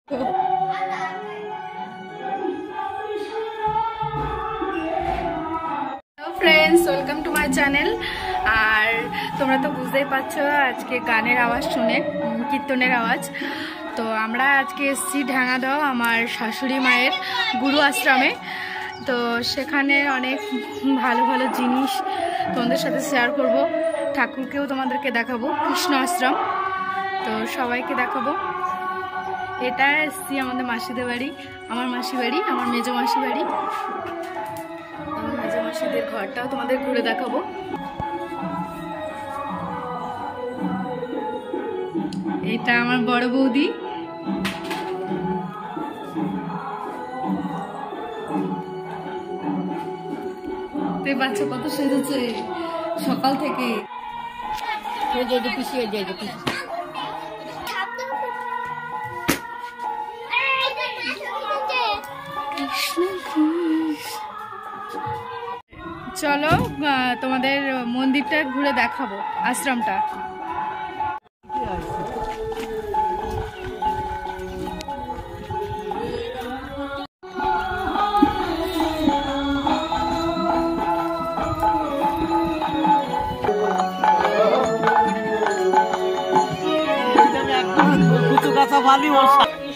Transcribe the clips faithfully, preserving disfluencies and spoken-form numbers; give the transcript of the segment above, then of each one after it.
Friends welcome to my channel. और तुम्हारा तो बुझते पाচ্ছো आज के गानेर आवाज़ शुने कीर्तनेर आवाज़। तो আমরা আজকে এসেছি ঢাঙ্গাদাও আমার শাশুড়ি মায়ের গুরু আশ্রমে। তো সেখানে অনেক ভালো ভালো জিনিস তোমাদের সাথে শেয়ার করব, ঠাকুরকেও তোমাদেরকে দেখাবো, কৃষ্ণ আশ্রম। তো সবাইকে দেখাবো। এটা এসেছি আমাদের মাসিদের বাড়ি, আমার মাসি বাড়ি, আমার মেজো মাসি বাড়ি। আমার মেজো মাসিদের ঘরটাও তোমাদের ঘুরে দেখাবো। এটা আমার বড় বৌদি। বাচ্চা কত সেজেছে সকাল থেকে। চলো তোমাদের মন্দিরটা ঘুরে দেখাবো, আশ্রমটা। वाली और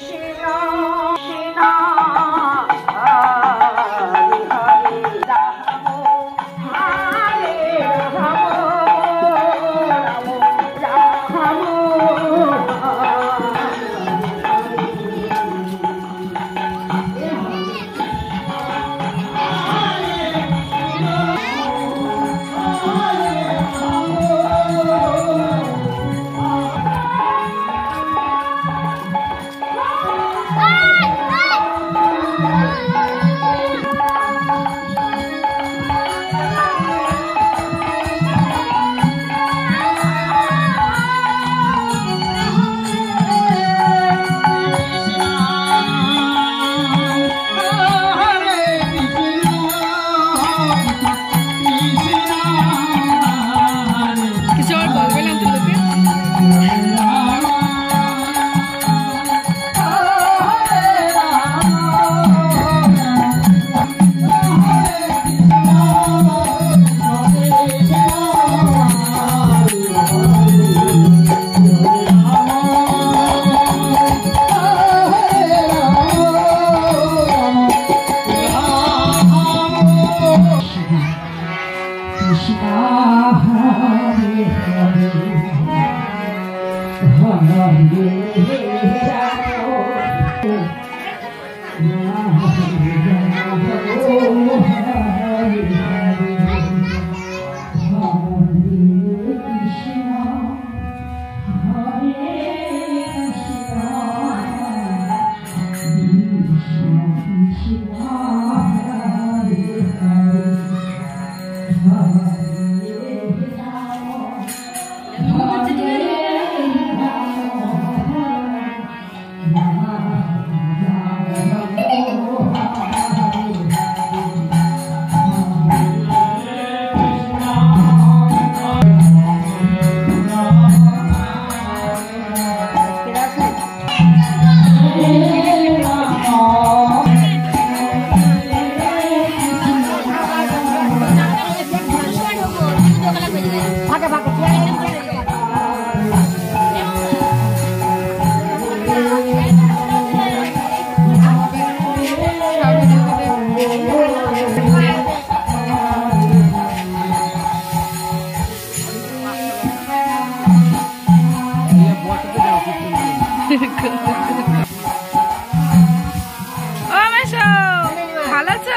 ভালো আছো?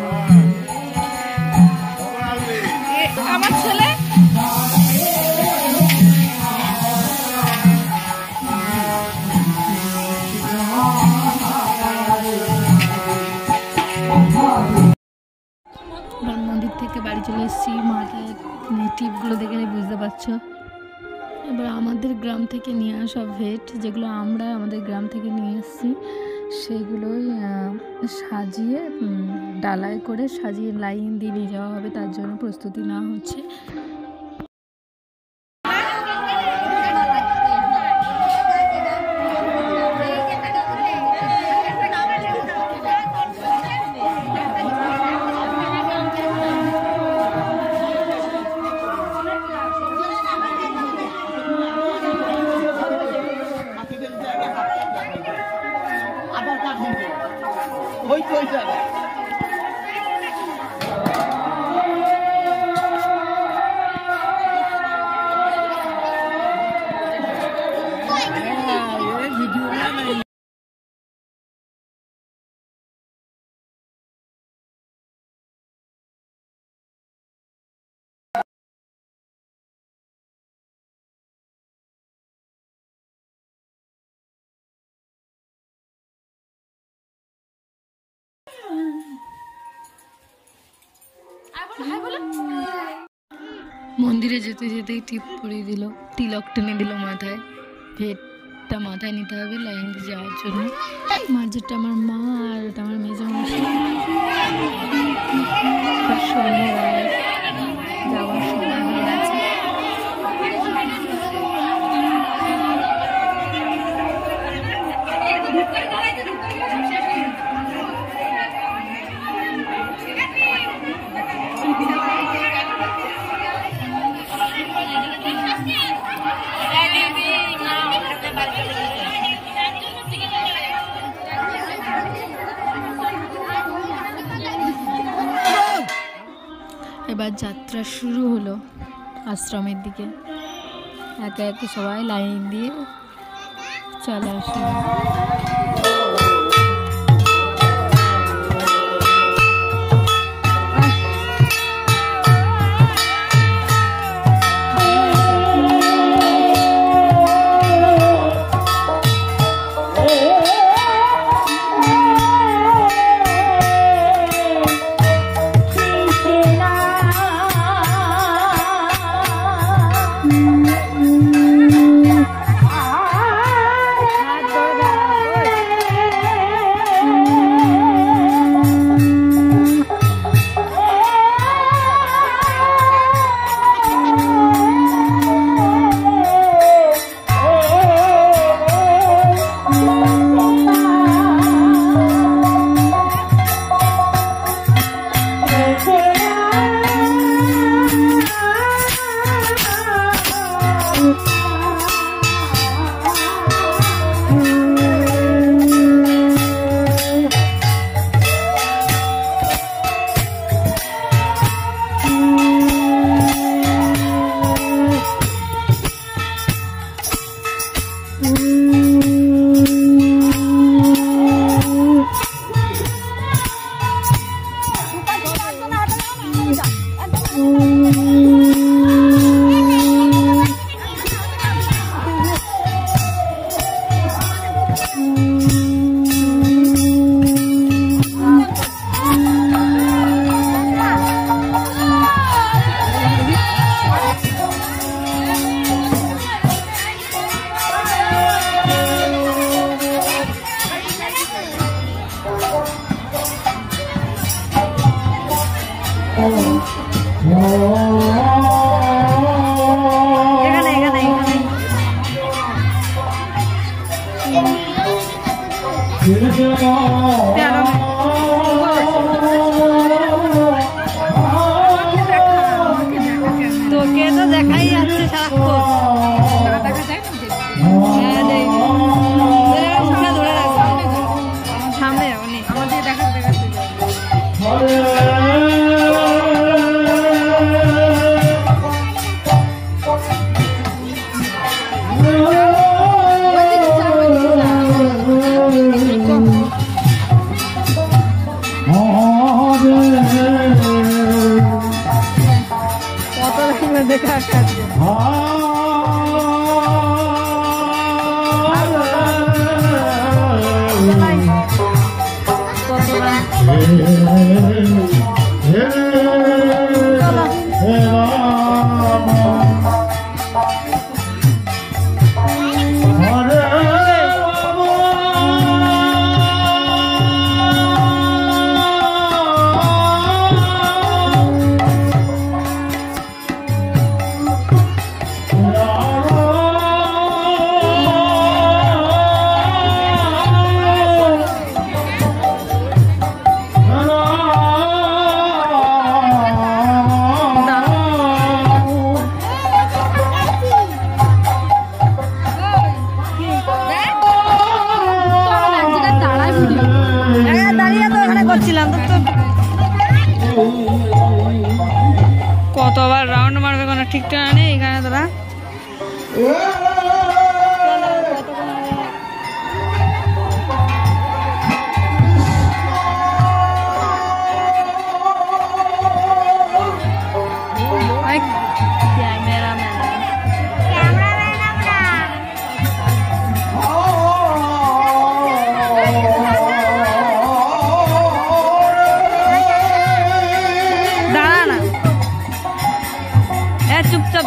আমার ছেলে মন্দির থেকে বাড়ি চলে এসেছি। মাকে টিপগুলো দেখে বুঝতে পারছো। এবার আমাদের গ্রাম থেকে নিয়ে আসা ভেট, যেগুলো আমরা আমাদের গ্রাম থেকে নিয়ে এসেছি, সেগুলোই সাজিয়ে ডালায় করে সাজিয়ে লাইন দিয়ে নিয়ে যাওয়া হবে। তার জন্য প্রস্তুতি নেওয়া হচ্ছে। মন্দিরে যেতে যেতেই টিপ পরিয়ে দিল, তিলক টেনে দিল মাথায়। ভেটটা মাথায় নিতে হবে লাইন দিয়ে যাওয়ার জন্য। মাঝেরটা আমার মা আর ওটা আমার মেজো মশাই। সন্ধ্যাবেলায় যাওয়ার সময় হয়ে গেছে। এবার যাত্রা শুরু হলো আশ্রমের দিকে। একে একে সবাই লাইন দিয়ে চলে আসে। তোকে তো দেখাই যাচ্ছে সামনে আমাদের দেখা দেখাচ্ছে দেখা খাচ্ছে Oh ঠিকঠাক নেই এখানে তোরা চুপচাপ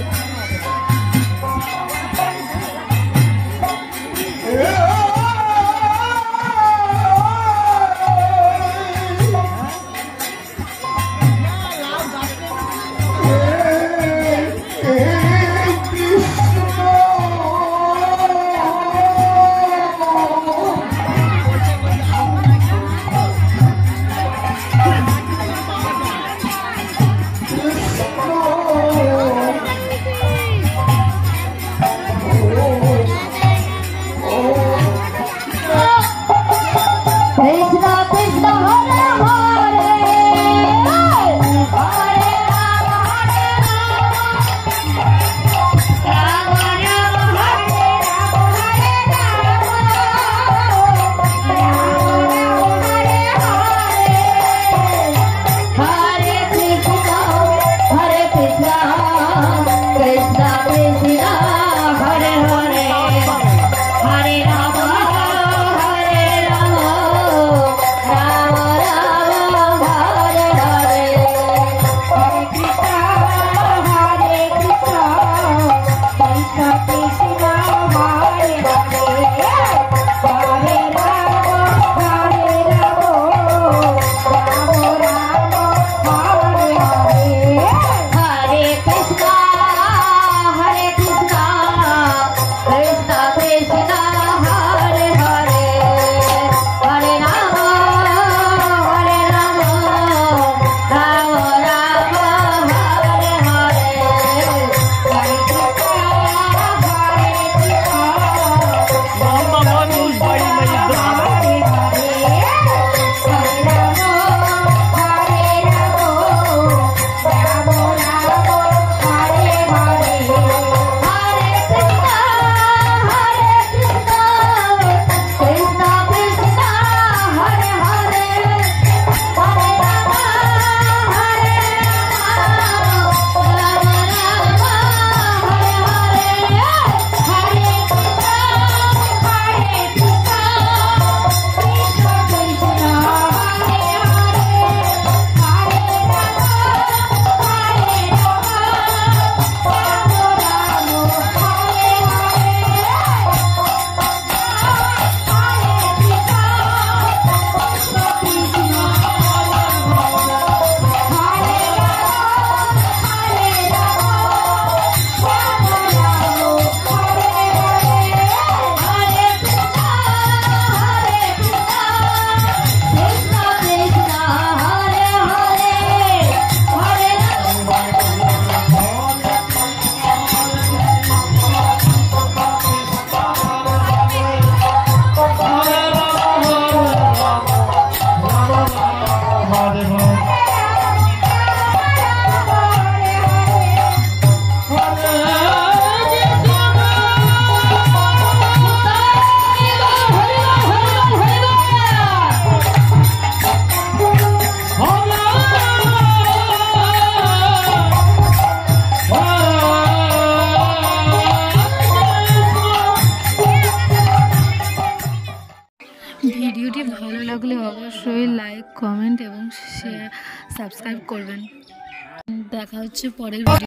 ভিডিওটি ভালো লাগলে অবশ্যই লাইক কমেন্ট এবং শেয়ার সাবস্ক্রাইব করবেন। দেখা হচ্ছে পরের ভিডিও।